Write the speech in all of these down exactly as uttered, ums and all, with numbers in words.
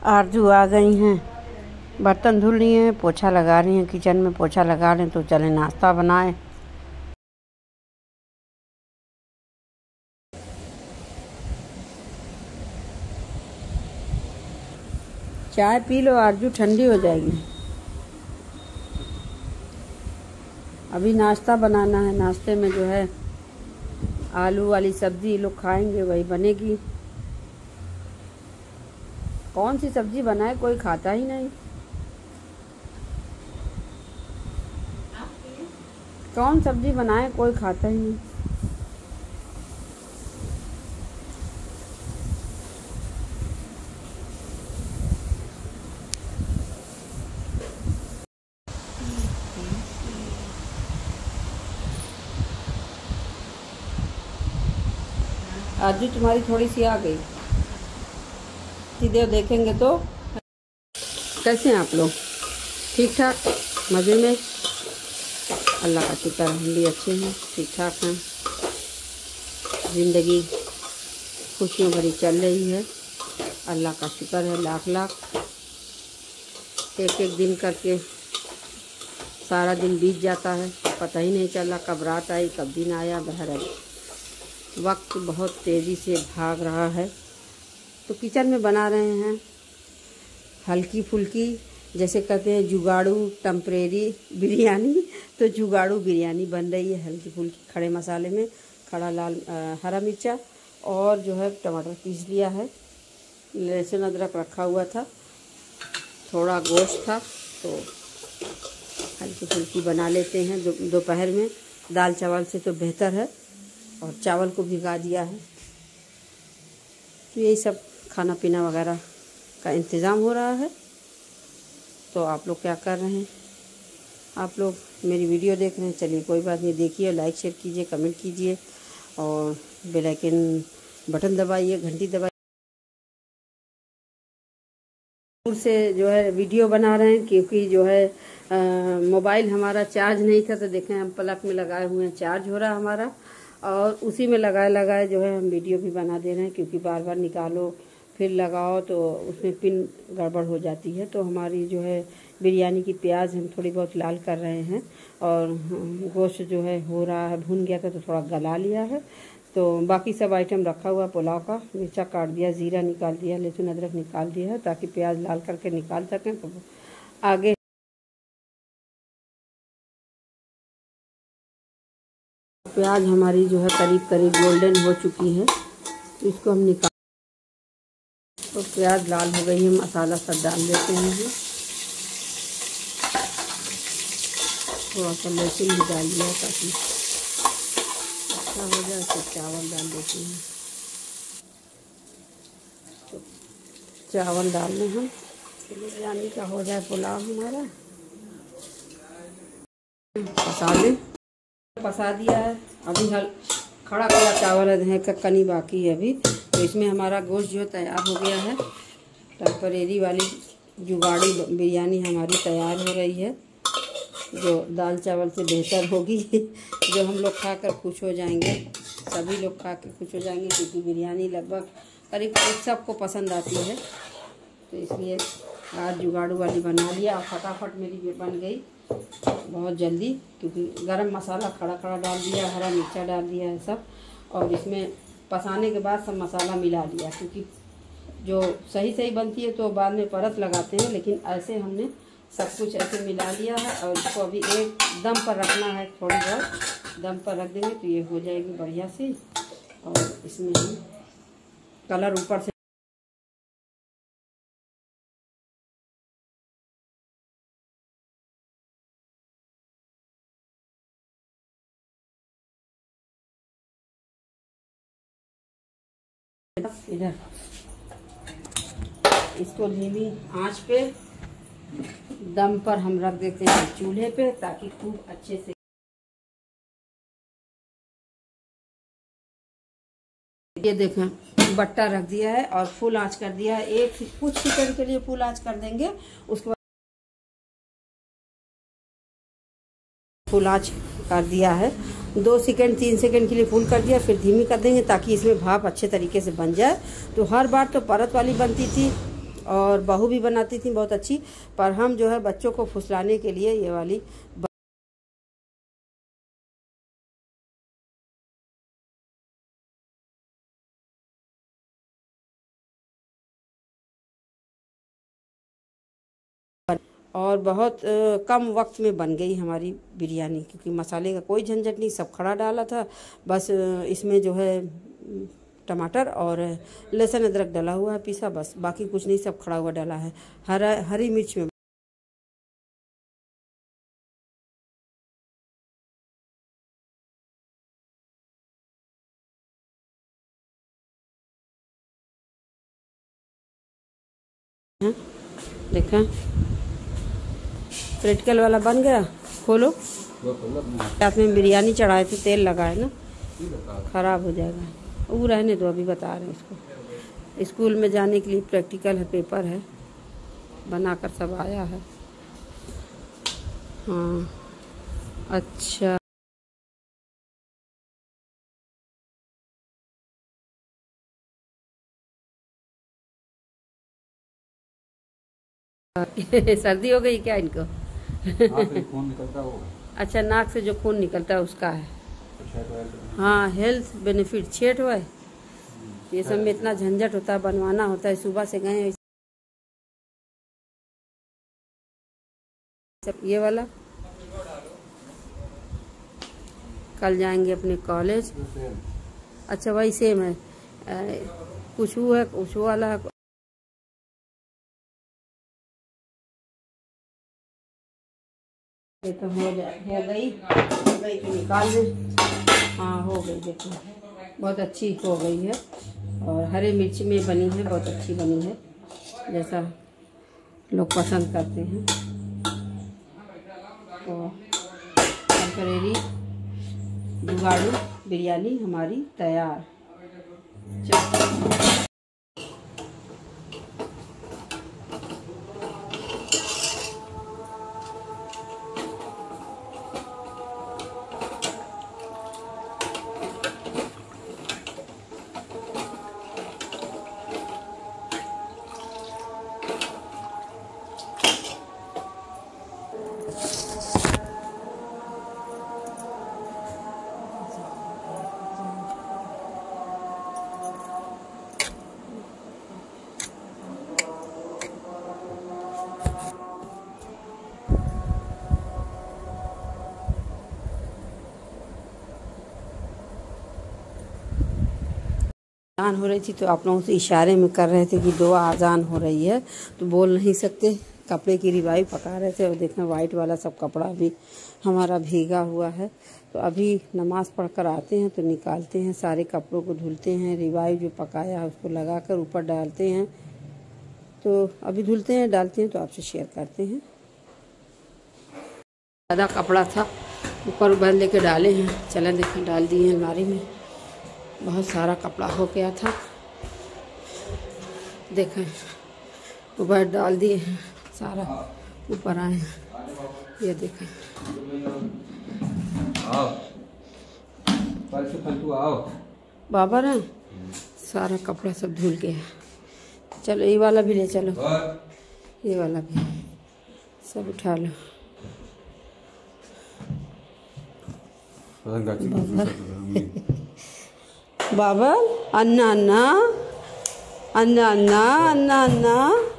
आरजू आ गई हैं, बर्तन धुल रही हैं, पोछा लगा रही हैं। किचन में पोछा लगा लें तो चले नाश्ता बनाएं। चाय पी लो, आरजू ठंडी हो जाएगी। अभी नाश्ता बनाना है। नाश्ते में जो है आलू वाली सब्जी लोग खाएंगे, वही बनेगी। कौन सी सब्जी बनाए, कोई खाता ही नहीं। कौन सब्जी बनाए, कोई खाता ही नहीं। आरजू तुम्हारी थोड़ी सी आ गई, सीधे देखेंगे तो। कैसे हैं आप लोग? ठीक ठाक, मज़े में? अल्लाह का शुक्र, हम भी अच्छे हैं, ठीक ठाक हैं। ज़िंदगी खुशियों भरी चल रही है, अल्लाह का शुक्र है लाख लाख। एक एक दिन करके सारा दिन बीत जाता है, पता ही नहीं चला कब रात आई कब दिन आया। बहरहाल वक्त बहुत तेज़ी से भाग रहा है। तो किचन में बना रहे हैं हल्की फुल्की, जैसे कहते हैं जुगाड़ू टेम्परेरी बिरयानी। तो जुगाड़ू बिरयानी बन रही है हल्की फुल्की, खड़े मसाले में। खड़ा लाल आ, हरा मिर्चा और जो है टमाटर पीस लिया है, लहसुन अदरक रखा हुआ था, थोड़ा गोश्त था, तो हल्की फुल्की बना लेते हैं दोपहर में। दाल चावल से तो बेहतर है, और चावल को भिगा दिया है। तो यही सब खाना पीना वगैरह का इंतज़ाम हो रहा है। तो आप लोग क्या कर रहे हैं? आप लोग मेरी वीडियो देख रहे हैं, चलिए कोई बात नहीं, देखिए, लाइक शेयर कीजिए, कमेंट कीजिए और बेल आइकन बटन दबाइए, घंटी दबाइए। से जो है वीडियो बना रहे हैं, क्योंकि जो है मोबाइल हमारा चार्ज नहीं था। तो देखें, हम प्लग में लगाए हुए हैं, चार्ज हो रहा है हमारा, और उसी में लगाए लगाए जो है हम वीडियो भी बना दे रहे हैं। क्योंकि बार बार निकालो फिर लगाओ तो उसमें पिन गड़बड़ हो जाती है। तो हमारी जो है बिरयानी की प्याज हम थोड़ी बहुत लाल कर रहे हैं, और गोश्त जो है हो रहा है, भून गया था तो थोड़ा गला लिया है। तो बाकी सब आइटम रखा हुआ पुलाव का, मिर्चा काट दिया, ज़ीरा निकाल दिया, लहसुन अदरक निकाल दिया है, ताकि प्याज लाल करके निकाल सकें। तो आगे प्याज हमारी जो है करीब करीब गोल्डन हो चुकी है, इसको हम निकाल। तो प्याज लाल हो गई है, मसाला सब डाल देते हैं। थोड़ा सा लहसुन भी डाल दिया ताकि अच्छा हो जाए। तो चावल डाल देते हैं, तो चावल डाल लें हम, बिरयानी का हो जाए पुलाव हमारा। पसा लें, पसा दिया है। अभी हल खड़ा खड़ा चावल है, कनी बाकी है अभी। तो इसमें हमारा गोश्त जो तैयार हो गया है। टेम्परेरी वाली जुगाड़ी बिरयानी हमारी तैयार हो रही है, जो दाल चावल से बेहतर होगी, जो हम लोग खाकर खुश हो जाएंगे। सभी लोग खा के खुश हो जाएंगे, क्योंकि बिरयानी लगभग करीब करीब सबको पसंद आती है। तो इसलिए आज जुगाड़ू वाली बना लिया, और फटाफट मेरी बन गई बहुत जल्दी, क्योंकि गरम मसाला खड़ा खड़ा डाल दिया, हरा मिर्चा डाल दिया है सब, और इसमें पसाने के बाद सब मसाला मिला लिया। क्योंकि जो सही सही बनती है तो बाद में परत लगाते हैं, लेकिन ऐसे हमने सब कुछ ऐसे मिला लिया है। और इसको अभी एक दम पर रखना है, थोड़ी बहुत दम पर रख देंगे तो ये हो जाएगी बढ़िया सी। और इसमें हम कलर ऊपर से इधर इसको धीमी आंच पे दम पर हम रख देते हैं चूल्हे पे, ताकि खूब अच्छे से ये देखें बट्टा रख दिया है और फुल आंच कर दिया है। एक कुछ सेकंड के लिए फुल आंच कर देंगे, उसके बाद फुल आंच कर दिया है। दो सेकंड तीन सेकंड के लिए फुल कर दिया, फिर धीमी कर देंगे ताकि इसमें भाप अच्छे तरीके से बन जाए। तो हर बार तो परत वाली बनती थी और बहू भी बनाती थी बहुत अच्छी, पर हम जो है बच्चों को फुसलाने के लिए ये वाली और बहुत कम वक्त में बन गई हमारी बिरयानी, क्योंकि मसाले का कोई झंझट नहीं, सब खड़ा डाला था। बस इसमें जो है टमाटर और लहसुन अदरक डाला हुआ है पीसा, बस बाकी कुछ नहीं, सब खड़ा हुआ डाला है। हरा हरी मिर्च में देखा प्रैक्टिकल वाला बन गया। खोलो, रात में बिरयानी चढ़ाए थे, तेल लगाए ना, खराब हो जाएगा। वो रहने दो, अभी बता रहे हैं इसको। स्कूल में जाने के लिए प्रैक्टिकल है, पेपर है, बनाकर सब आया है। हाँ अच्छा सर्दी हो गई क्या इनको? खून निकलता हो। अच्छा, नाक से जो खून निकलता है उसका है। हाँ, हेल्थ बेनिफिट छेट हुआ है। ये सब में इतना झंझट होता है, बनवाना होता है। सुबह से गए ये वाला, कल जाएंगे अपने कॉलेज। अच्छा वही सेम है, कुछ वो है, कुछ वाला है। ये तो हो जा हो गई हो गई तो निकाल दें। हाँ हो गई, देखो बहुत अच्छी हो गई है, और हरे मिर्च में बनी है, बहुत अच्छी बनी है, जैसा लोग पसंद करते हैं। तो टेम्परेरी जुगाड़ू बिरयानी हमारी तैयार। चलो आज़ान हो रही थी, तो आप लोगों से इशारे में कर रहे थे कि दो आज़ान हो रही है, तो बोल नहीं सकते। कपड़े की रिवाई पका रहे थे, और देखना वाइट वाला सब कपड़ा भी हमारा भीगा हुआ है। तो अभी नमाज़ पढ़कर आते हैं तो निकालते हैं, सारे कपड़ों को धुलते हैं, रिवाई जो पकाया है उसको लगाकर ऊपर डालते हैं। तो अभी धुलते हैं, डालते हैं, तो आपसे शेयर करते हैं। ज़्यादा कपड़ा था, ऊपर उबर लेके डाले हैं, चलें देखें, डाल दिए हैं अलमारी में। बहुत सारा कपड़ा हो गया था, देखें ऊपर डाल दिए हैं, सारा ऊपर आए हैं। ये देखें, बाबर है, सारा कपड़ा सब धुल गया। चलो ये वाला भी ले चलो, ये वाला भी सब उठा लो। बाबा अन्ना अन्ना अन्ना अन्ना अन्ना अन्ना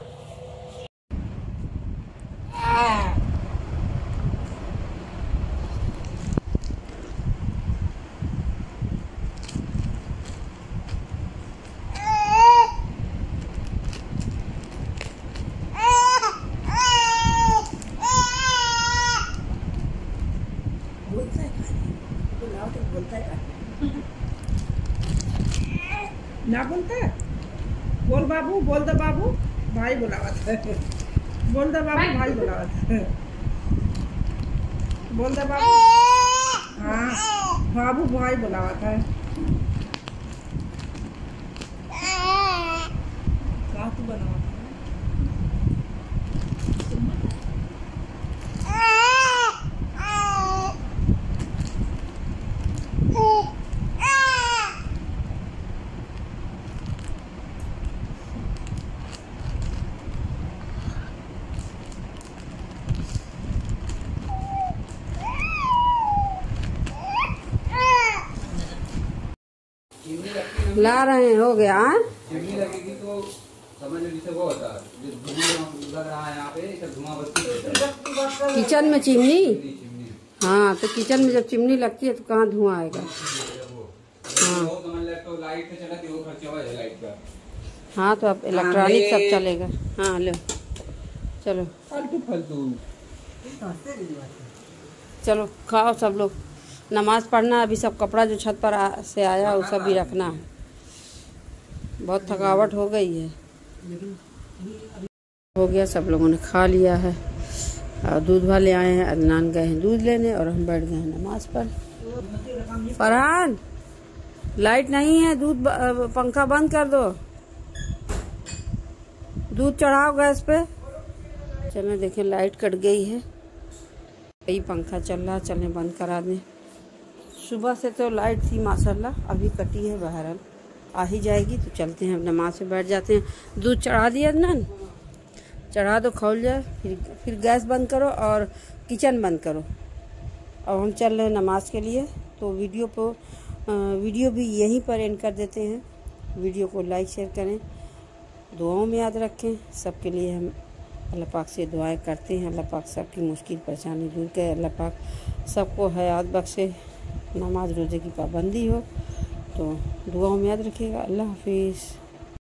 ना बोलता है, बोल बाबू, बोल दो बाबू, भाई बुलावत है, बोल दो बाबू, भाई बुलावत है, बोल दो बाबू। हाँ बाबू भाई बुलावत है। क्या तू बनावत है? ला रहे हैं, हो गया। हाँ चिमनी लगेगी तो समझ लो जिसे वो होता है जो धुआं लग रहा है यहाँ पे, सब धुआं बत्ती किचन में चिमनी। चिमनी। हाँ तो किचन में जब चिमनी लगती है तो कहाँ धुआं आएगा। हाँ वो समझ ले तो लाइट से चला कि वो खर्चा हुआ है लाइट का। हाँ तो अब इलेक्ट्रॉनिक सब चलेगा। हाँ लो चलो फालतू फालतू। चलो खाओ सब लोग, नमाज पढ़ना। अभी सब कपड़ा जो छत पर आ, से आया वो सब भी रखना है। बहुत थकावट हो गई है। हो गया, सब लोगों ने खा लिया है और दूध वाले आए हैं, अदनान गए हैं दूध लेने और हम बैठ गए हैं नमाज पर। फरहान लाइट नहीं है, दूध पंखा बंद कर दो, दूध चढ़ाओ गैस पे। चलो देखें लाइट कट गई है, यही पंखा चल रहा, चलें बंद करा दें। सुबह से तो लाइट थी माशाल्लाह, अभी कटी है, बहरहाल आ ही जाएगी। तो चलते हैं, नमाज पे बैठ जाते हैं। दूध चढ़ा दिया ना, चढ़ा दो, खौल जाए, फिर फिर गैस बंद करो और किचन बंद करो। अब हम चल रहे हैं नमाज के लिए। तो वीडियो को वीडियो भी यहीं पर एंड कर देते हैं। वीडियो को लाइक शेयर करें, दुआओं में याद रखें। सबके लिए हम अल्लाह पाक से दुआएं करते हैं, अल्लाह पाक सबकी मुश्किल परेशानी दूर करे, अल्लाह पाक सबको हयात बख्शे, नमाज रोज़े की पाबंदी हो। तो दुआओं में याद रखिएगा। अल्लाह हाफिज़।